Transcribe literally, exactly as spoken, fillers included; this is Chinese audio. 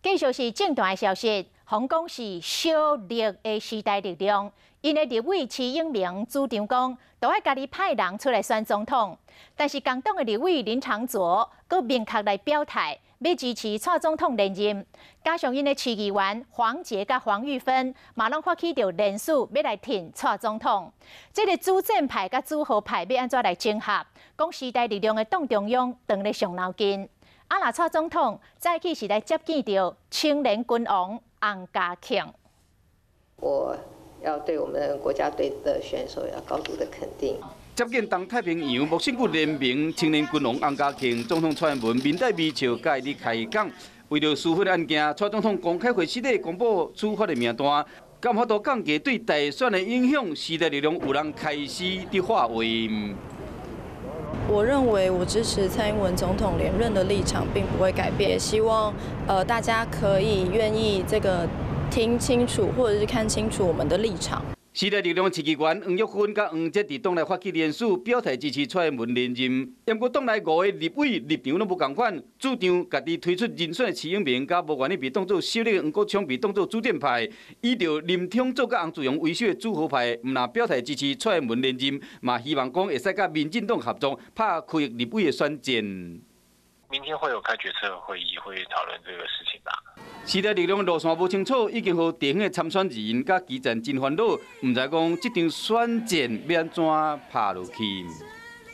继续是正大的消息，香港是小力的时代力量。因的立委徐永明主张讲，都要家己派人出来选总统。但是工党的立委林长佐佫明确来表态，要支持蔡总统连任。加上因的市议员黄杰甲黄玉芬，马上发起着联署要来挺蔡总统。这个主战派甲主和派要安怎来整合？讲时代力量的党中央当咧上脑筋。啊，那蔡总统再起是来接见着青年军王洪家庆。 我要对我们国家队的选手要高度的肯定。 接见东太平洋木星谷联名青年军王洪家庆总统蔡英文面带微笑，甲伊开讲。为了司法案件，蔡总统公开会时咧公布处罚的名单，敢法度降低对大选的影响，时代力量有人开始伫化为。 我认为我支持蔡英文总统连任的立场并不会改变，也希望呃大家可以愿意这个听清楚或者是看清楚我们的立场。 时代力量市议员黄玉芬甲黄杰伫党内发起联署，表态支持蔡英文连任。不过党内五个立委立场拢无共款，主张家己推出人选的徐永明，甲无愿意被当作小力黄国昌被当作主战派，依照林挺做甲洪志荣为首的主和派，毋但表态支持蔡英文连任，嘛希望讲会使甲民进党合作，拍开立委的选战。 明天会有开决策会议，会讨论这个事情吧。 时代力量的路线无清楚，已经和地方的参选人甲基层真烦恼，毋知讲这场选战要安怎拍落去。